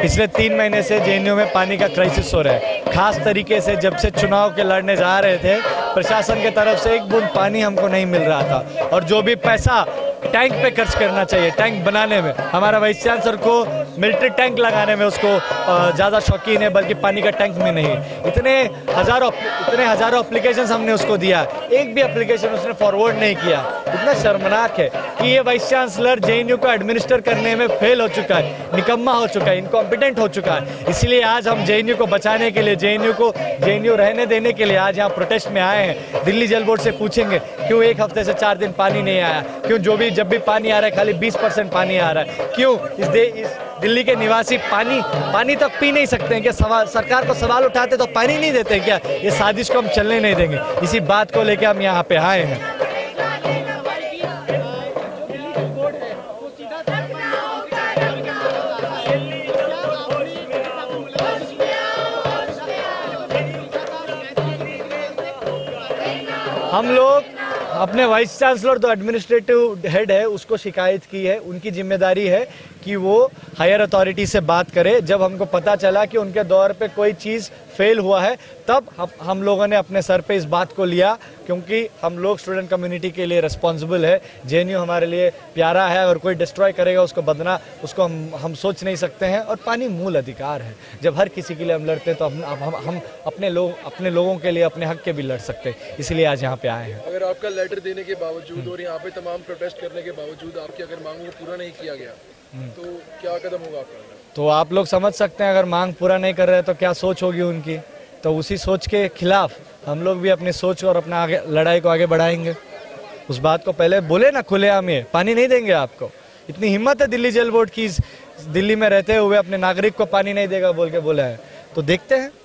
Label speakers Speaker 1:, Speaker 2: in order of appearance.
Speaker 1: पिछले 3 महीने से जेएनयू में पानी का क्राइसिस हो रहा है। खास तरीके से जब से चुनाव के लड़ने जा रहे थे, प्रशासन के तरफ से एक बूंद पानी हमको नहीं मिल रहा था। और जो भी पैसा टैंक पे खर्च करना चाहिए, टैंक बनाने में, हमारा वाइस चांसलर को मिलिट्री टैंक लगाने में उसको ज़्यादा शौकीन है, बल्कि पानी का टैंक में नहीं। इतने हज़ारों एप्लीकेशंस हमने उसको दिया, एक भी एप्लीकेशन उसने फॉरवर्ड नहीं किया। इतना शर्मनाक है कि ये वाइस चांसलर जेएनयू को एडमिनिस्टर करने में फेल हो चुका है, निकम्मा हो चुका है, इनकॉम्पिटेंट हो चुका है। इसलिए आज हम जेएनयू को बचाने के लिए, जेएनयू रहने देने के लिए आज यहाँ प्रोटेस्ट में आए हैं। दिल्ली जल बोर्ड से पूछेंगे क्यों 1 हफ्ते से 4 दिन पानी नहीं आया, क्यों जब भी पानी आ रहा है खाली 20% पानी आ रहा है, क्यों इस दिल्ली के निवासी पानी तक पी नहीं सकते हैं क्या? सरकार को सवाल उठाते तो पानी नहीं देते क्या? ये साजिश को हम चलने नहीं देंगे। इसी बात को लेकर हम यहाँ पे आए हैं। हम लोग अपने वाइस चांसलर जो एडमिनिस्ट्रेटिव हेड है उसको शिकायत की है। उनकी जिम्मेदारी है कि वो हायर अथॉरिटी से बात करे। जब हमको पता चला कि उनके दौर पे कोई चीज़ फेल हुआ है, तब हम लोगों ने अपने सर पे इस बात को लिया, क्योंकि हम लोग स्टूडेंट कम्युनिटी के लिए रिस्पॉन्सिबल है। जेएनयू हमारे लिए प्यारा है, अगर कोई डिस्ट्रॉय करेगा उसको हम सोच नहीं सकते हैं। और पानी मूल अधिकार है। जब हर किसी के लिए हम लड़ते हैं तो हम अपने लोगों के लिए, अपने हक के भी लड़ सकते हैं। इसलिए आज यहाँ पे आए हैं।
Speaker 2: अगर आपका लेटर देने के बावजूद और यहाँ पे तमाम प्रोटेस्ट करने के बावजूद आपकी अगर मांगों को पूरा नहीं किया गया तो क्या कदम होगा आपका?
Speaker 1: तो आप लोग समझ सकते हैं, अगर मांग पूरा नहीं कर रहे तो क्या सोच होगी उनकी। तो उसी सोच के खिलाफ हम लोग भी अपनी सोच और अपना लड़ाई को आगे बढ़ाएंगे। उस बात को पहले बोले ना खुलेआम, ये पानी नहीं देंगे आपको। इतनी हिम्मत है दिल्ली जल बोर्ड की, दिल्ली में रहते हुए अपने नागरिक को पानी नहीं देगा बोल के बोला है। तो देखते हैं।